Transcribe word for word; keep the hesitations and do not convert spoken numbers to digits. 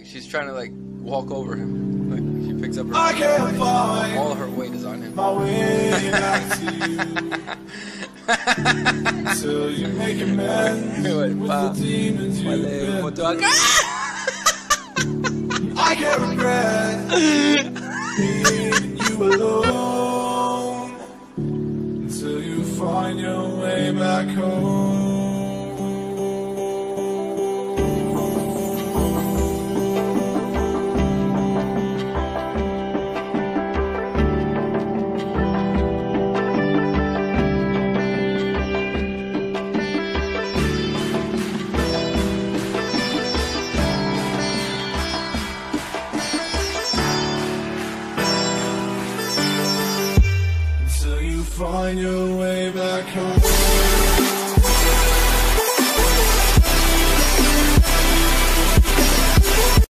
like she's trying to like walk over him. Like she picks up her. I can't find all her weight is on him. My way back to you. Till you make amends with the demons you built. I can't regret leaving you alone until you find your way back home. Find your way back home.